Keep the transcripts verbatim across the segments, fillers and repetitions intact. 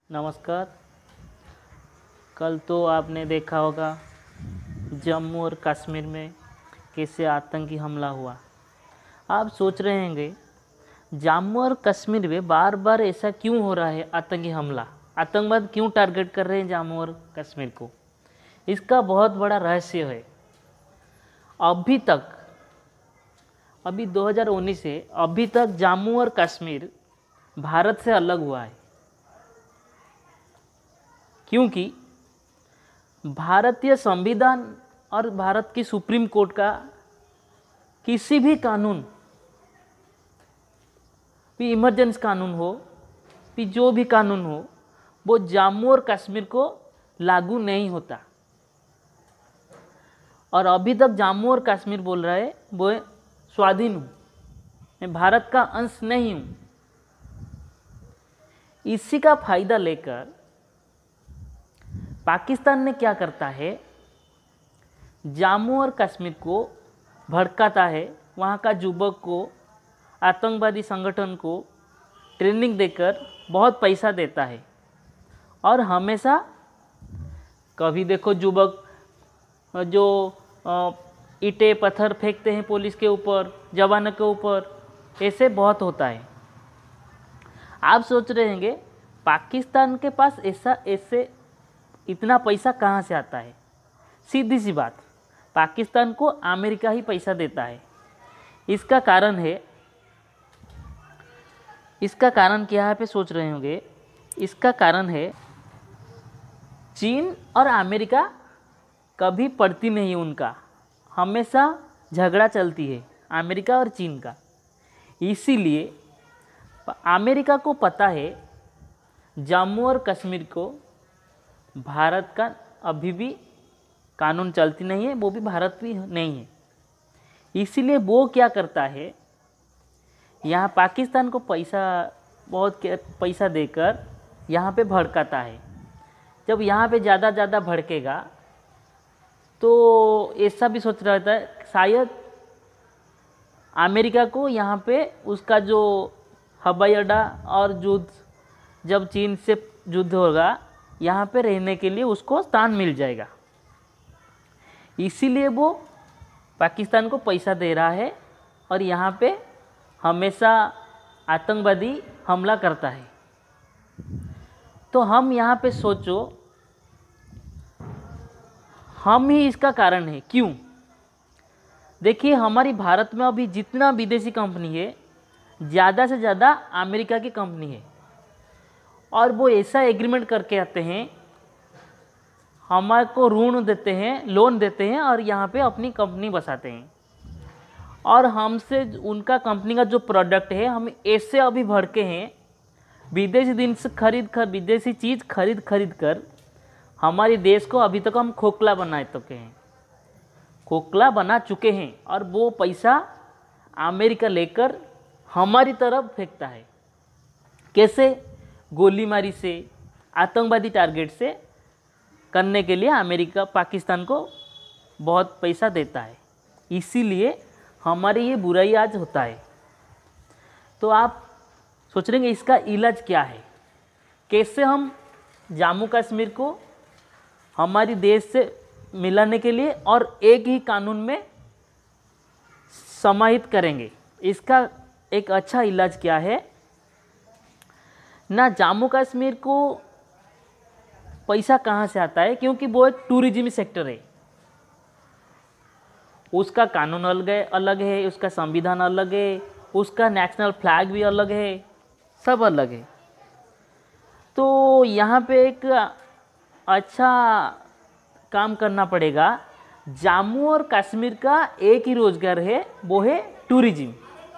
नमस्कार। कल तो आपने देखा होगा जम्मू और कश्मीर में कैसे आतंकी हमला हुआ। आप सोच रहे होंगे जम्मू और कश्मीर में बार बार ऐसा क्यों हो रहा है, आतंकी हमला, आतंकवाद क्यों टारगेट कर रहे हैं जम्मू और कश्मीर को। इसका बहुत बड़ा रहस्य है। अभी तक अभी दो हज़ार उन्नीस से अभी तक जम्मू और कश्मीर भारत से अलग हुआ है, क्योंकि भारतीय संविधान और भारत की सुप्रीम कोर्ट का किसी भी कानून, भी इमरजेंसी कानून हो, भी जो भी कानून हो, वो जम्मू और कश्मीर को लागू नहीं होता। और अभी तक जम्मू और कश्मीर बोल रहा है वो स्वाधीन हूँ, मैं भारत का अंश नहीं हूँ। इसी का फायदा लेकर पाकिस्तान ने क्या करता है, जम्मू और कश्मीर को भड़काता है, वहाँ का युवक को, आतंकवादी संगठन को ट्रेनिंग देकर बहुत पैसा देता है। और हमेशा कभी देखो युवक जो ईंटें पत्थर फेंकते हैं पुलिस के ऊपर, जवानों के ऊपर, ऐसे बहुत होता है। आप सोच रहे होंगे पाकिस्तान के पास ऐसा ऐसे इतना पैसा कहाँ से आता है। सीधी सी बात, पाकिस्तान को अमेरिका ही पैसा देता है। इसका कारण है इसका कारण क्या है पे सोच रहे होंगे। इसका कारण है चीन और अमेरिका कभी पड़ती नहीं, उनका हमेशा झगड़ा चलती है, अमेरिका और चीन का। इसीलिए अमेरिका को पता है जम्मू और कश्मीर को भारत का अभी भी कानून चलती नहीं है, वो भी भारत भी नहीं है। इसीलिए वो क्या करता है, यहाँ पाकिस्तान को पैसा बहुत पैसा देकर यहाँ पे भड़काता है। जब यहाँ पे ज़्यादा ज़्यादा भड़केगा तो ऐसा भी सोच रहा था शायद अमेरिका को यहाँ पे उसका जो हवाई अड्डा और युद्ध, जब चीन से युद्ध होगा, यहाँ पे रहने के लिए उसको स्थान मिल जाएगा। इसीलिए वो पाकिस्तान को पैसा दे रहा है और यहाँ पे हमेशा आतंकवादी हमला करता है। तो हम यहाँ पे सोचो, हम ही इसका कारण है। क्यों? देखिए, हमारी भारत में अभी जितना विदेशी कंपनी है, ज़्यादा से ज़्यादा अमेरिका की कंपनी है। और वो ऐसा एग्रीमेंट करके आते हैं, हमारे को ऋण देते हैं, लोन देते हैं और यहाँ पे अपनी कंपनी बसाते हैं। और हमसे उनका कंपनी का जो प्रोडक्ट है, हम ऐसे अभी भड़के हैं, विदेशी दिन से खरीद कर विदेशी चीज़ खरीद खरीद कर हमारे देश को अभी तक हम खोखला बना चुके हैं खोखला बना चुके हैं। और वो पैसा अमेरिका लेकर हमारी तरफ फेंकता है। कैसे? गोलीमारी से, आतंकवादी टारगेट से करने के लिए अमेरिका पाकिस्तान को बहुत पैसा देता है। इसीलिए हमारी ये बुराई आज होता है। तो आप सोच रहे हैं इसका इलाज क्या है, कैसे हम जम्मू कश्मीर को हमारी देश से मिलाने के लिए और एक ही कानून में समाहित करेंगे। इसका एक अच्छा इलाज क्या है ना, जम्मू कश्मीर को पैसा कहाँ से आता है, क्योंकि वो एक टूरिज्म सेक्टर है। उसका कानून अलग है अलग है उसका संविधान अलग है, उसका नेशनल फ्लैग भी अलग है, सब अलग है। तो यहाँ पे एक अच्छा काम करना पड़ेगा। जम्मू और कश्मीर का एक ही रोजगार है, वो है टूरिज्म।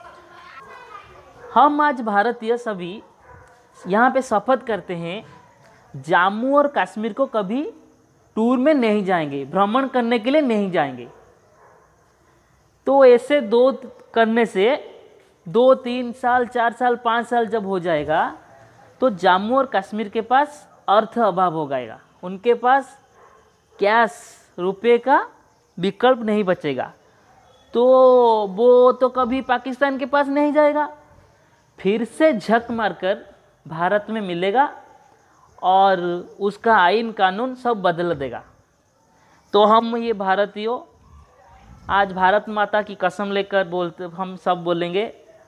हम आज भारतीय सभी यहाँ पे शपथ करते हैं जम्मू और कश्मीर को कभी टूर में नहीं जाएंगे, भ्रमण करने के लिए नहीं जाएंगे। तो ऐसे दो करने से दो तीन साल चार साल पाँच साल जब हो जाएगा तो जम्मू और कश्मीर के पास अर्थ अभाव हो जाएगा, उनके पास कैश रुपए का विकल्प नहीं बचेगा। तो वो तो कभी पाकिस्तान के पास नहीं जाएगा, फिर से झक मारकर भारत में मिलेगा और उसका आइन कानून सब बदल देगा। तो हम ये भारतीयों आज भारत माता की कसम लेकर बोलते, हम सब बोलेंगे,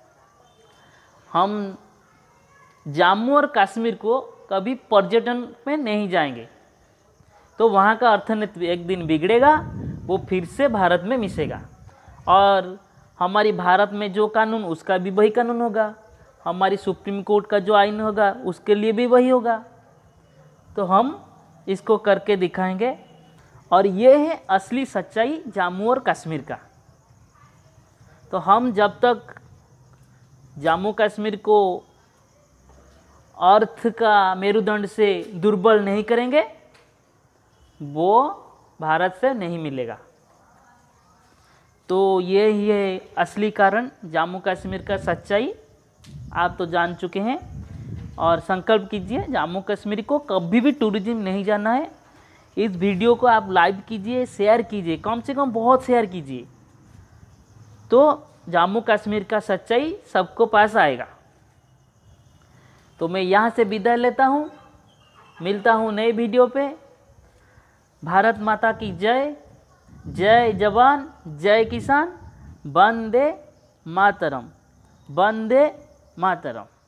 हम जम्मू और कश्मीर को कभी पर्यटन में नहीं जाएंगे। तो वहाँ का अर्थनीति एक दिन बिगड़ेगा, वो फिर से भारत में मिसेगा और हमारी भारत में जो कानून उसका भी वही कानून होगा, हमारी सुप्रीम कोर्ट का जो आइन होगा उसके लिए भी वही होगा। तो हम इसको करके दिखाएंगे और ये है असली सच्चाई जम्मू और कश्मीर का। तो हम जब तक जम्मू कश्मीर को अर्थ का मेरुदंड से दुर्बल नहीं करेंगे, वो भारत से नहीं मिलेगा। तो ये ही है असली कारण, जम्मू कश्मीर का सच्चाई आप तो जान चुके हैं। और संकल्प कीजिए जम्मू कश्मीर को कभी भी टूरिज्म नहीं जाना है। इस वीडियो को आप लाइक कीजिए, शेयर कीजिए, कम से कम बहुत शेयर कीजिए, तो जम्मू कश्मीर का सच्चाई सबको पास आएगा। तो मैं यहाँ से विदा लेता हूँ, मिलता हूँ नए वीडियो पे। भारत माता की जय, जय जवान, जय किसान, वंदे मातरम, वंदे मातरम।